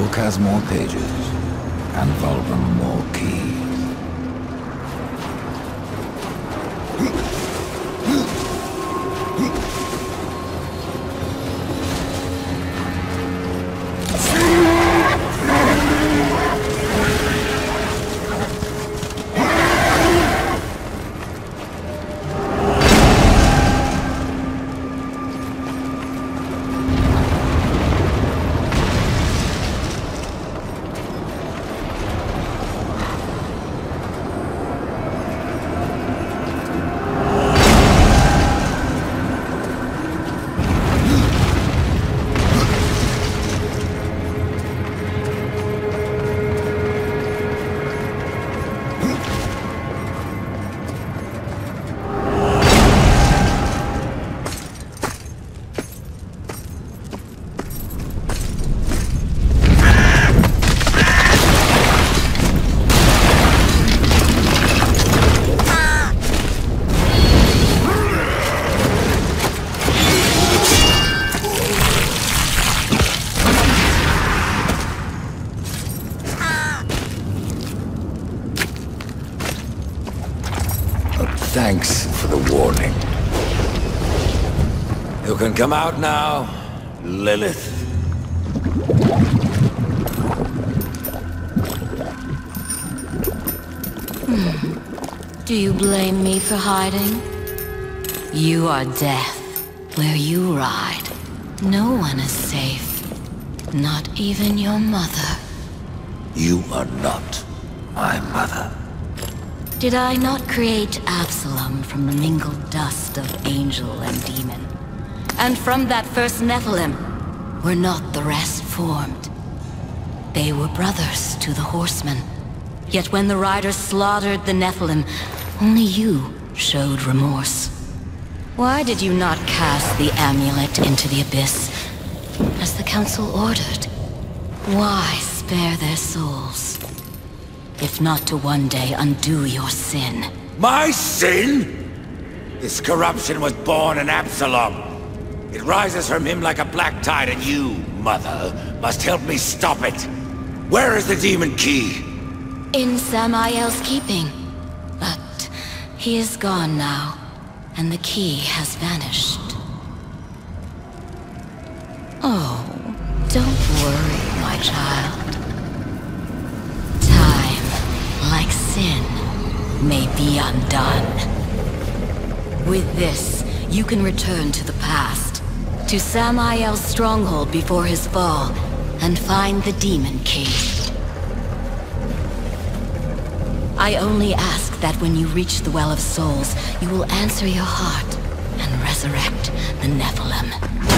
book has more pages, and Vulcan more keys. Thanks for the warning. You can come out now, Lilith. Do you blame me for hiding? You are death. Where you ride, no one is safe. Not even your mother. You are not my mother. Did I not create Absalom from the mingled dust of angel and demon? And from that first Nephilim, were not the rest formed? They were brothers to the horsemen. Yet when the riders slaughtered the Nephilim, only you showed remorse. Why did you not cast the amulet into the abyss, as the council ordered? Why spare their souls? If not to one day undo your sin. My sin? This corruption was born in Absalom. It rises from him like a black tide, and you, Mother, must help me stop it. Where is the demon key? In Samael's keeping. But he is gone now, and the key has vanished. Oh, don't worry, my child. Like sin, may be undone. With this, you can return to the past, to Samael's stronghold before his fall, and find the demon key. I only ask that when you reach the Well of Souls, you will answer your heart and resurrect the Nephilim.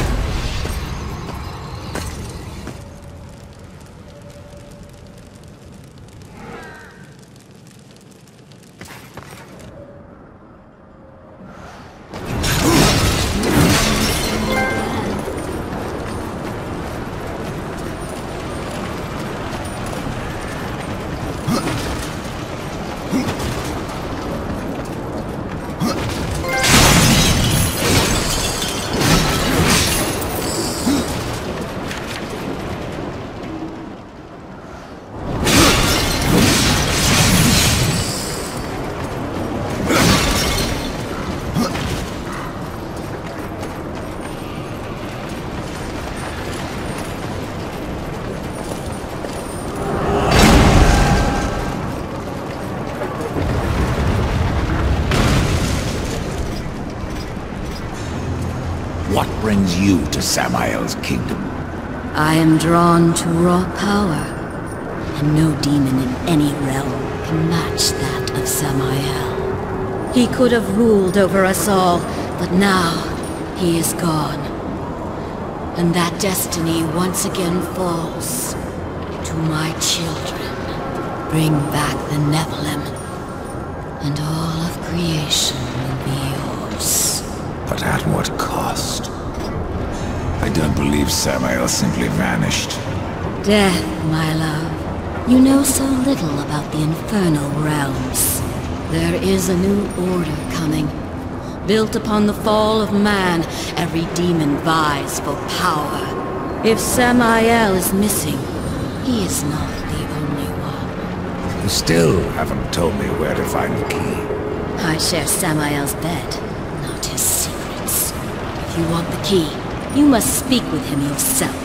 What brings you to Samael's kingdom? I am drawn to raw power, and no demon in any realm can match that of Samael. He could have ruled over us all, but now he is gone. And that destiny once again falls to my children. Bring back the Nephilim, and all of creation will be yours. But at what cost? I don't believe Samael simply vanished. Death, my love. You know so little about the infernal realms. There is a new order coming. Built upon the fall of man, every demon vies for power. If Samael is missing, He is not the only one. You still haven't told me where to find the key. I share Samael's bed, not his secrets. If you want the key, you must speak with him yourself.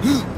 Huh?